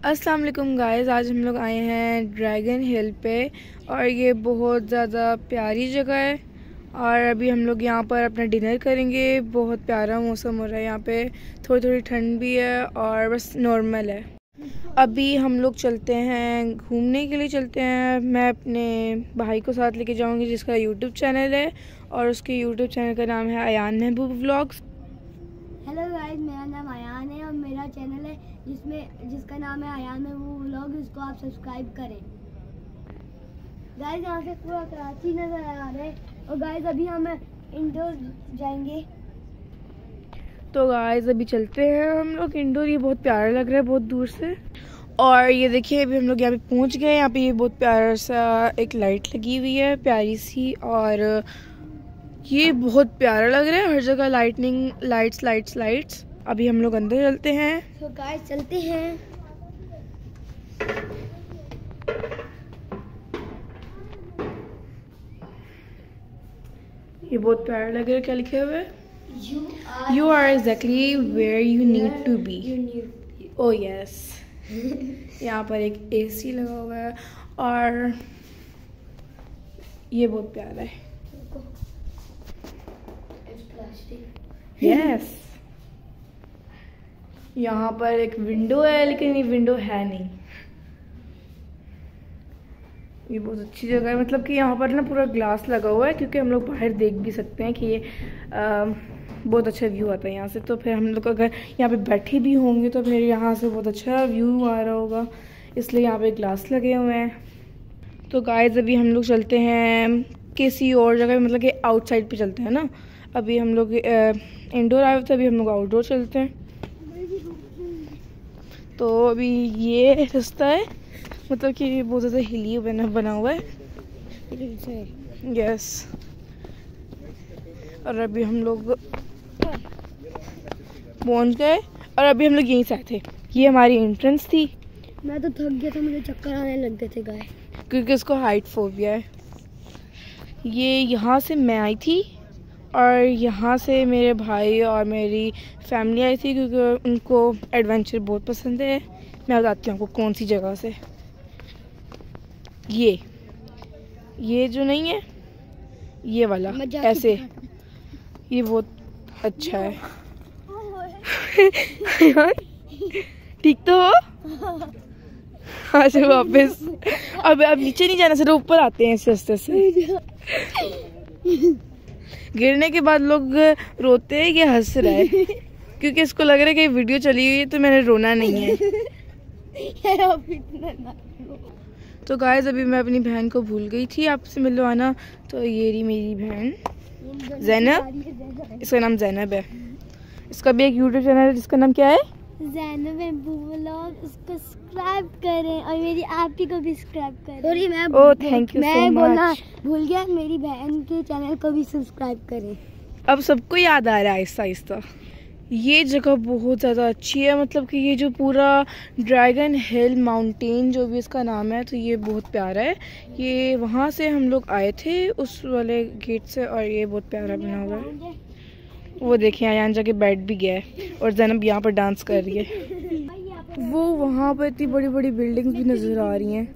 अस्सलाम वालेकुम गाइस, आज हम लोग आए हैं ड्रैगन हिल पे और ये बहुत ज़्यादा प्यारी जगह है। और अभी हम लोग यहाँ पर अपना डिनर करेंगे। बहुत प्यारा मौसम हो रहा है यहाँ पे, थोड़ी थोड़ी ठंड भी है और बस नॉर्मल है। अभी हम लोग चलते हैं, घूमने के लिए चलते हैं। मैं अपने भाई को साथ लेके जाऊँगी जिसका यूट्यूब चैनल है और उसके यूट्यूब चैनल का नाम है अयान महबूब व्लॉग्स। हेलो गाइस, मेरा नाम अयान है और मेरा चैनल है जिसका नाम है अयान महबूब व्लॉग। इसको आप सब्सक्राइब करें। गाइस, यहाँ से पूरा कराची नज़र आ रहा है और गाइस अभी हम इंडोर जाएंगे। तो गाइस अभी चलते हैं हम लोग इंडोर। ये बहुत प्यारा लग रहा है बहुत दूर से। और ये देखिए अभी हम लोग यहाँ पे पहुँच गए। यहाँ पे ये बहुत प्यारा सा एक लाइट लगी हुई है प्यारी सी, और ये बहुत प्यारा लग रहा है। हर जगह लाइटनिंग, लाइट्स लाइट्स लाइट्स। अभी हम लोग अंदर चलते हैं। तो गाइस चलते हैं। ये बहुत प्यारा लग रहा है। क्या लिखे हुए? You are exactly where you need to be. Oh yes. यहाँ पर एक AC लगा हुआ है और ये बहुत प्यारा है। Yes. यहाँ पर एक विंडो है लेकिन ये विंडो है नहीं। ये बहुत अच्छी जगह है, मतलब कि यहाँ पर ना पूरा ग्लास लगा हुआ है क्योंकि हम लोग बाहर देख भी सकते हैं कि ये बहुत अच्छा व्यू आता है यहाँ से। तो फिर हम लोग अगर यहाँ पे बैठे भी होंगे तो फिर यहाँ से बहुत अच्छा व्यू आ रहा होगा, इसलिए यहाँ पे ग्लास लगे हुए हैं। तो गाइस अभी हम लोग चलते हैं किसी और जगह, मतलब कि आउटसाइड पे चलते हैं ना। अभी हम लोग इंडोर आए थे, अभी हम लोग आउटडोर चलते हैं। तो अभी ये रास्ता है, मतलब कि बहुत ज़्यादा हिली बना हुआ है। यस। और अभी हम लोग पहुंच गए और अभी हम लोग यहीं से आए थे। ये हमारी एंट्रेंस थी। मैं तो थक गया था, मुझे चक्कर आने लग गए थे गाइस, क्योंकि इसको हाइट फोबिया है। ये यहाँ से मैं आई थी और यहाँ से मेरे भाई और मेरी फैमिली आई थी क्योंकि उनको एडवेंचर बहुत पसंद है। मैं बताती हूँ आपको कौन सी जगह से। ये जो नहीं है, ये वाला ऐसे, ये बहुत अच्छा है। ठीक तो हो? अच्छा वापस। अब नीचे नहीं जाना, सिर्फ ऊपर आते हैं इस रास्ते से। गिरने के बाद लोग रोते हैं कि हंस रहा है क्योंकि इसको लग रहा है कि वीडियो चली हुई है तो मैंने रोना नहीं है। तो गाइस अभी मैं अपनी बहन को भूल गई थी आपसे मिलवाना। तो ये रही मेरी बहन ज़ैनब, इसका नाम ज़ैनब है। इसका भी एक यूट्यूब चैनल है जिसका नाम क्या है? ज़ैनब महबूब व्लॉग। उसको सब्सक्राइब करें और मेरी आपी को भी सब्सक्राइब करें। सॉरी मैं थैंक यू सो मैं मच। बोलना भूल गया, मेरी बहन के चैनल को भी सब्सक्राइब करें। अब सबको याद आ रहा है आहिस्ता आहिस्ता। ये जगह बहुत ज़्यादा अच्छी है, मतलब कि ये जो पूरा ड्रैगन हिल माउंटेन जो भी इसका नाम है, तो ये बहुत प्यारा है। ये वहाँ से हम लोग आए थे उस वाले गेट से और ये बहुत प्यारा बना हुआ है। वो देखिए अयान जाके बैठ भी गया है और ज़ैनब यहाँ पर डांस कर रही है। वो वहाँ पर इतनी बड़ी बड़ी बिल्डिंग्स भी नज़र आ रही हैं,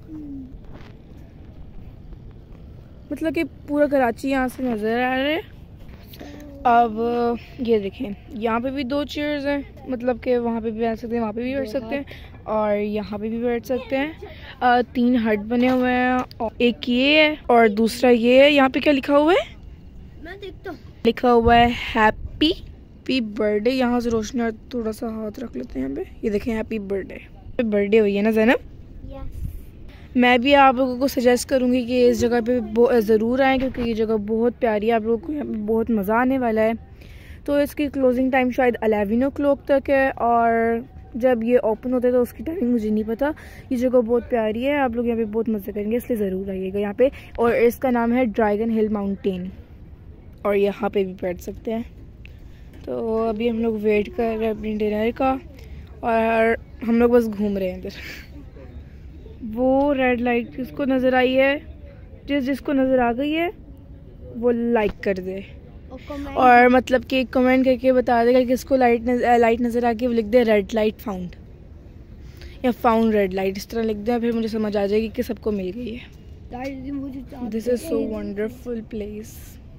मतलब कि पूरा कराची यहाँ से नज़र आ रहा है। अब ये देखें, यहाँ पे भी 2 चेयर्स हैं, मतलब कि वहाँ पे भी बैठ सकते हैं, वहाँ पे भी बैठ सकते हैं और यहाँ पे भी बैठ सकते हैं। 3 हट बने हुए हैं और एक ये है और दूसरा ये है। यहाँ पे क्या लिखा हुआ है? मैं देखता हूँ। लिखा लिखा हुआ है हैप्पी बर्थडे। यहाँ से रोशनी थोड़ा सा हाथ रख लेते हैं यहाँ पे। ये देखें हैप्पी बर्थडे हुई है ना ज़ैनब? मैं भी आप लोगों को सजेस्ट करूँगी कि इस जगह पे ज़रूर आएँ क्योंकि ये जगह बहुत प्यारी है। आप लोगों को यहाँ पे बहुत मज़ा आने वाला है। तो इसकी क्लोजिंग टाइम शायद 11 o'clock तक है और जब ये ओपन होता है तो उसकी टाइमिंग मुझे नहीं पता। ये जगह बहुत प्यारी है, आप लोग यहाँ पे बहुत मज़े करेंगे, इसलिए ज़रूर आइएगा यहाँ पे। और इसका नाम है ड्रैगन हिल माउंटेन और यहाँ पर भी बैठ सकते हैं। तो अभी हम लोग वेट कर रहे हैं अपनी डिनर का और हम लोग बस घूम रहे हैं इधर। वो रेड लाइट किसको नज़र आई है? जिसको नज़र आ गई है वो लाइक कर दे और मतलब कि कमेंट करके बता देगा कि किसको लाइट नज़र आ गई, वो लिख दे रेड लाइट फाउंड। या फाउंड रेड लाइट इस तरह लिख दें, फिर मुझे समझ आ जाएगी कि सबको मिल गई है। This is so wonderful place.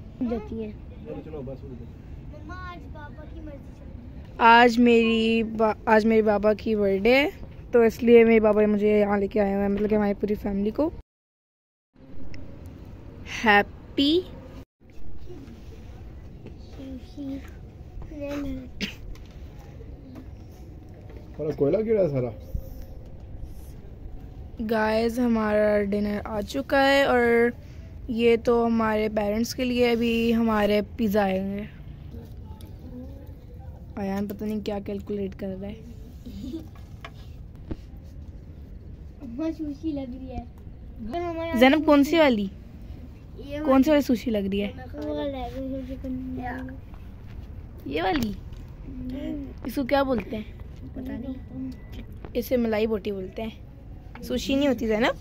आज मेरे बाबा की बर्थडे है, तो इसलिए मेरे बाबा मुझे यहाँ लेके आए हुए हैं, मतलब कि हमारी पूरी फैमिली को। हैप्पी कोयला गिरा सारा। गाइस हमारा डिनर आ चुका है और ये तो हमारे पेरेंट्स के लिए अभी हमारे पिज़्ज़ा आएंगे। अयान पता नहीं क्या कैलकुलेट कर रहा है। सुशी लग रही है। ज़ैनब कौन सी वाली सुशी लग रही है? ये वाली। इसको क्या बोलते हैं? पता नहीं। इसे मलाई बोटी बोलते हैं, सुशी नहीं होती ज़ैनब।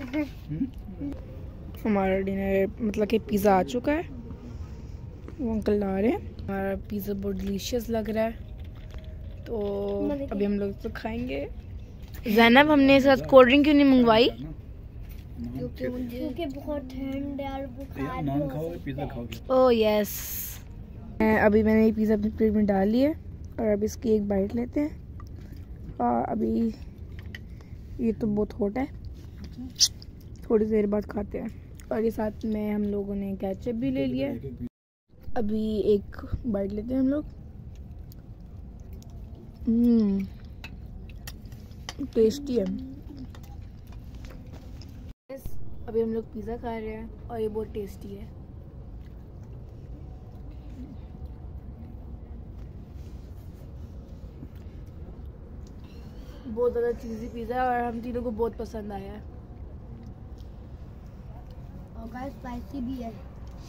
हमारा डिनर मतलब कि पिज़्ज़ा आ चुका है, वो अंकल ला रहे हैं। हमारा पिज़्ज़ा बहुत डिलीशियस लग रहा है, तो अभी हम लोग तो खाएंगे। ज़ैनब हमने इस साथ कोल्ड ड्रिंक क्यों नहीं मंगवाई? क्योंकि बहुत ठंड है और बुखार भी हो सकता है। Oh yes. अभी मैंने ये पिज़्ज़ा अपनी प्लेट में डाल लिया और अब इसकी एक बाइट लेते हैं। अभी ये तो बहुत हॉट है, थोड़ी देर बाद खाते हैं। और ये साथ में हम लोगों ने केचप भी ले लिया है। अभी एक बाइट लेते हैं हम लोग। टेस्टी है। अभी हम लोग पिज़्ज़ा खा रहे हैं और ये बहुत टेस्टी है। बहुत ज़्यादा चीज़ी पिज़्ज़ा और हम तीनों को बहुत पसंद आया है। और गाइस स्पाइसी भी है।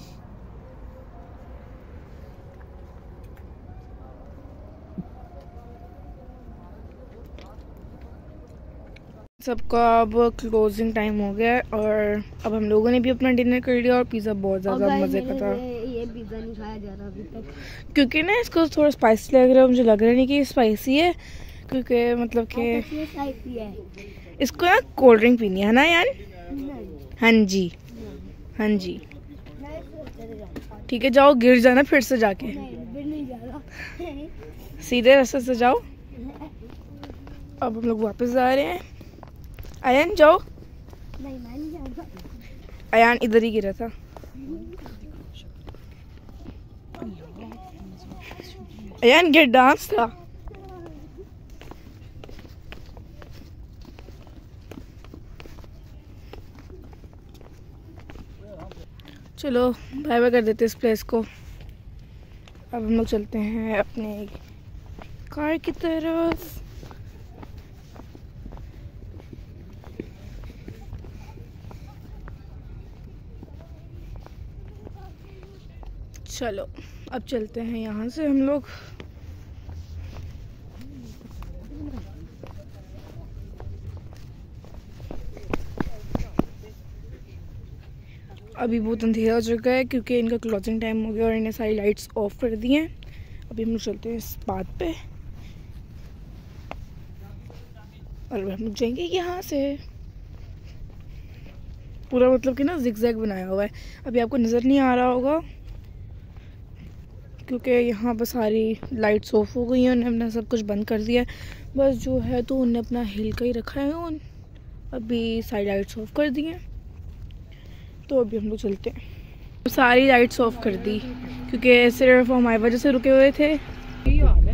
सबका अब क्लोजिंग टाइम हो गया है और अब हम लोगों ने भी अपना डिनर कर लिया और पिज़्ज़ा बहुत ज़्यादा मज़े का था। ये पिज़्ज़ा नहीं खाया जा रहा अभी तक, क्योंकि ना इसको थोड़ा स्पाइसी लग रहा है, मुझे लग रहा नहीं कि ये स्पाइसी है, क्योंकि मतलब कि स्पाइसी है। इसको ना कोल्ड ड्रिंक पीनी है ना यार? हाँ जी, हाँ जी। ठीक है, जाओ गिर जाना फिर से जाके। नहीं जा रहा। सीधे रास्ते से जाओ। अब हम लोग वापस जा रहे हैं। अयान जाओ। नहीं मैं नहीं जा रहा। अयान इधर ही गिरा था। अयान ये डांस था। चलो बाय बाय कर देते इस प्लेस को। अब हम लोग चलते हैं अपने कार की तरफ। चलो अब चलते हैं यहाँ से हम लोग। अभी बहुत अंधेरा हो चुका है क्योंकि इनका क्लोजिंग टाइम हो गया और इन्हें सारी लाइट्स ऑफ कर दी हैं। अभी हम लोग चलते हैं इस बात पे और हम लोग जाएंगे यहाँ से। पूरा मतलब कि ना जिगजैग बनाया हुआ है। अभी आपको नज़र नहीं आ रहा होगा क्योंकि यहाँ पर सारी लाइट्स ऑफ हो गई हैं, उन्होंने अपना सब कुछ बंद कर दिया है। बस जो है तो उन्होंने अपना हिल का ही रखा है। अभी सारी लाइट्स ऑफ कर दी हैं, तो अभी हम लोग चलते हैं। सारी लाइट्स ऑफ कर दी क्योंकि सिर्फ हमारी वजह से रुके हुए थे।